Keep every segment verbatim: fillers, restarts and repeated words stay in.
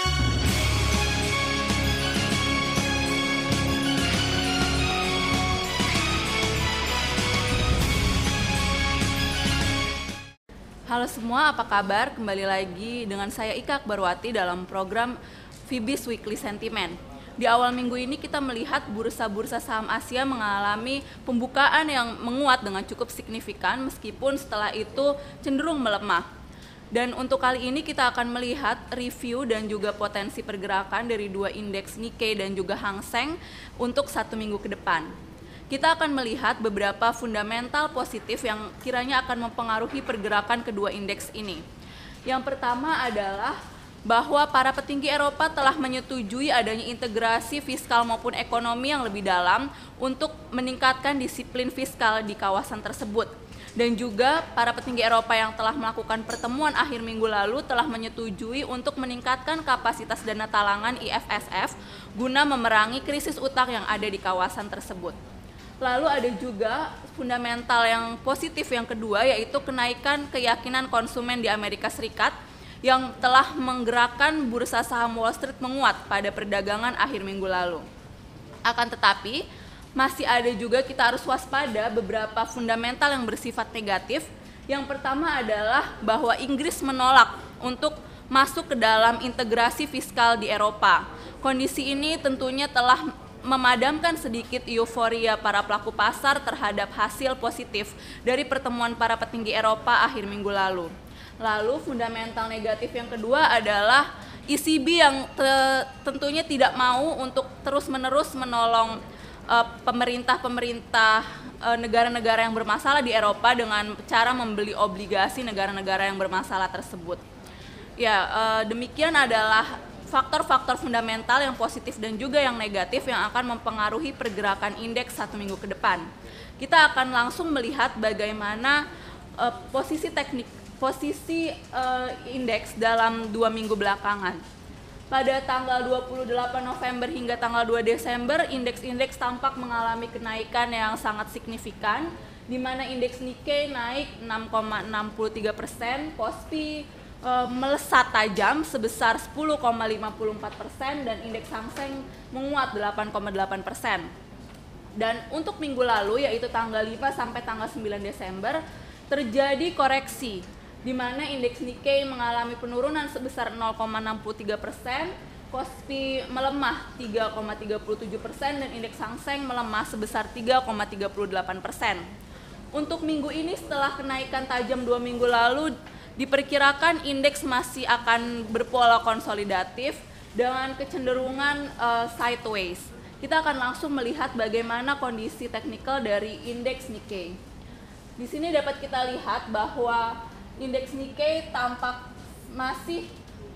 Halo semua, apa kabar? Kembali lagi dengan saya Ika Akbarwati dalam program Fibis Weekly Sentiment. Di awal minggu ini kita melihat bursa-bursa saham Asia mengalami pembukaan yang menguat dengan cukup signifikan meskipun setelah itu cenderung melemah. Dan untuk kali ini kita akan melihat review dan juga potensi pergerakan dari dua indeks Nikkei dan juga Hang Seng untuk satu minggu ke depan. Kita akan melihat beberapa fundamental positif yang kiranya akan mempengaruhi pergerakan kedua indeks ini. Yang pertama adalah bahwa para petinggi Eropa telah menyetujui adanya integrasi fiskal maupun ekonomi yang lebih dalam untuk meningkatkan disiplin fiskal di kawasan tersebut. Dan juga para petinggi Eropa yang telah melakukan pertemuan akhir minggu lalu telah menyetujui untuk meningkatkan kapasitas dana talangan I F S F guna memerangi krisis utang yang ada di kawasan tersebut. Lalu ada juga fundamental yang positif yang kedua, yaitu kenaikan keyakinan konsumen di Amerika Serikat yang telah menggerakkan bursa saham Wall Street menguat pada perdagangan akhir minggu lalu. Akan tetapi, masih ada juga kita harus waspada beberapa fundamental yang bersifat negatif. Yang pertama adalah bahwa Inggris menolak untuk masuk ke dalam integrasi fiskal di Eropa. Kondisi ini tentunya telah memadamkan sedikit euforia para pelaku pasar terhadap hasil positif dari pertemuan para petinggi Eropa akhir minggu lalu. Lalu fundamental negatif yang kedua adalah E C B yang te- tentunya tidak mau untuk terus-menerus menolong uh, pemerintah-pemerintah uh, negara-negara yang bermasalah di Eropa dengan cara membeli obligasi negara-negara yang bermasalah tersebut. Ya, uh, demikian adalah faktor-faktor fundamental yang positif dan juga yang negatif yang akan mempengaruhi pergerakan indeks satu minggu ke depan. Kita akan langsung melihat bagaimana uh, posisi teknik, posisi uh, indeks dalam dua minggu belakangan. Pada tanggal dua puluh delapan November hingga tanggal dua Desember, indeks-indeks tampak mengalami kenaikan yang sangat signifikan, di mana indeks Nikkei naik enam koma enam tiga persen, Kospi melesat tajam sebesar sepuluh koma lima empat persen dan indeks Hang Seng menguat delapan koma delapan persen. Dan untuk minggu lalu, yaitu tanggal lima sampai tanggal sembilan Desember, terjadi koreksi di mana indeks Nikkei mengalami penurunan sebesar nol koma enam tiga persen, Kospi melemah tiga koma tiga tujuh persen dan indeks Hang Seng melemah sebesar tiga koma tiga delapan persen. Untuk minggu ini setelah kenaikan tajam dua minggu lalu, diperkirakan indeks masih akan berpola konsolidatif dengan kecenderungan uh, sideways. Kita akan langsung melihat bagaimana kondisi teknikal dari indeks Nikkei. Di sini dapat kita lihat bahwa indeks Nikkei tampak masih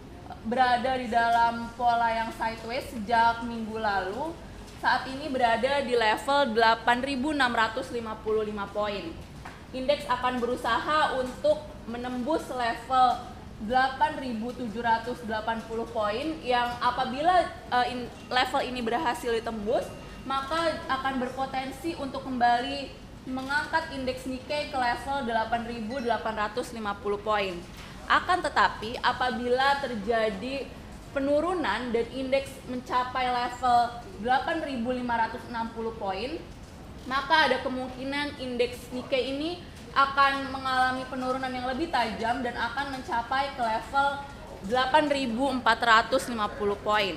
berada di dalam pola yang sideways sejak minggu lalu. Saat ini berada di level delapan ribu enam ratus lima puluh lima poin. Indeks akan berusaha untuk menembus level delapan ribu tujuh ratus delapan puluh poin yang apabila uh, in, level ini berhasil ditembus, maka akan berpotensi untuk kembali mengangkat indeks Nikkei ke level delapan ribu delapan ratus lima puluh poin. Akan tetapi apabila terjadi penurunan dan indeks mencapai level delapan ribu lima ratus enam puluh poin, maka ada kemungkinan indeks Nikkei ini akan mengalami penurunan yang lebih tajam dan akan mencapai ke level delapan ribu empat ratus lima puluh poin.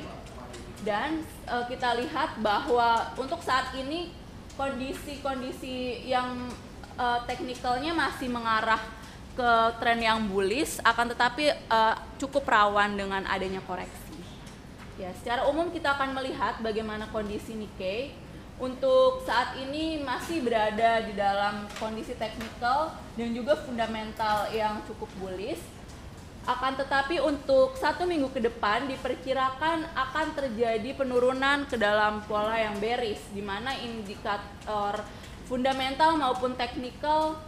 Dan e, kita lihat bahwa untuk saat ini kondisi-kondisi yang e, teknikalnya masih mengarah ke tren yang bullish, akan tetapi e, cukup rawan dengan adanya koreksi. Ya, secara umum kita akan melihat bagaimana kondisi Nikkei. Untuk saat ini masih berada di dalam kondisi teknikal dan juga fundamental yang cukup bullish. Akan tetapi untuk satu minggu ke depan diperkirakan akan terjadi penurunan ke dalam pola yang bearish, di mana indikator fundamental maupun teknikal,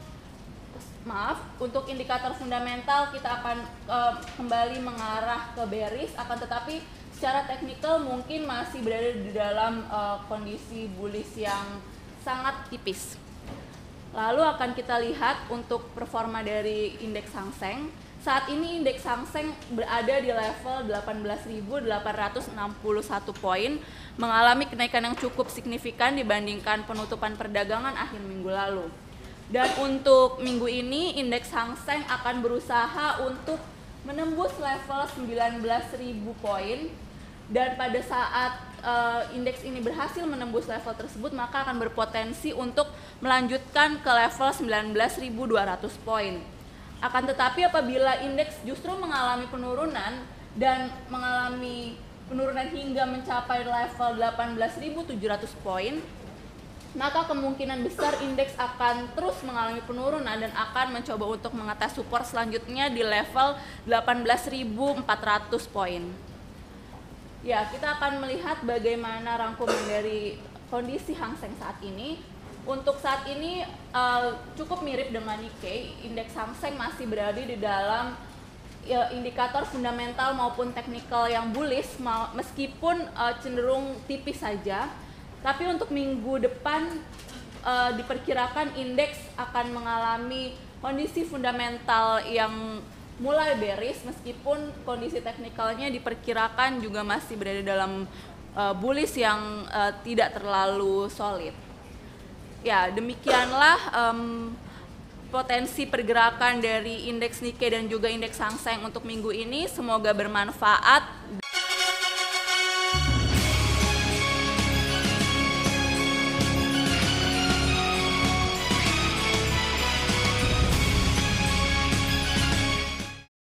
maaf, untuk indikator fundamental kita akan uh, kembali mengarah ke bearish, akan tetapi secara teknikal mungkin masih berada di dalam uh, kondisi bullish yang sangat tipis. Lalu akan kita lihat untuk performa dari indeks Hang Seng. Saat ini indeks Hang Seng berada di level delapan belas ribu delapan ratus enam puluh satu poin, mengalami kenaikan yang cukup signifikan dibandingkan penutupan perdagangan akhir minggu lalu. Dan untuk minggu ini, indeks Hang Seng akan berusaha untuk menembus level sembilan belas ribu poin, dan pada saat uh, indeks ini berhasil menembus level tersebut, maka akan berpotensi untuk melanjutkan ke level sembilan belas ribu dua ratus poin. Akan tetapi apabila indeks justru mengalami penurunan dan mengalami penurunan hingga mencapai level delapan belas ribu tujuh ratus poin, maka kemungkinan besar indeks akan terus mengalami penurunan dan akan mencoba untuk mengetes support selanjutnya di level delapan belas ribu empat ratus poin. Ya, kita akan melihat bagaimana rangkuman dari kondisi Hang Seng saat ini. Untuk saat ini uh, cukup mirip dengan Nikkei, indeks Hang Seng masih berada di dalam ya, indikator fundamental maupun teknikal yang bullish, meskipun uh, cenderung tipis saja. Tapi untuk minggu depan uh, diperkirakan indeks akan mengalami kondisi fundamental yang mulai bearish, meskipun kondisi teknikalnya diperkirakan juga masih berada dalam uh, bullish yang uh, tidak terlalu solid. Ya, demikianlah um, potensi pergerakan dari indeks Nikkei dan juga indeks Hang Seng untuk minggu ini. Semoga bermanfaat.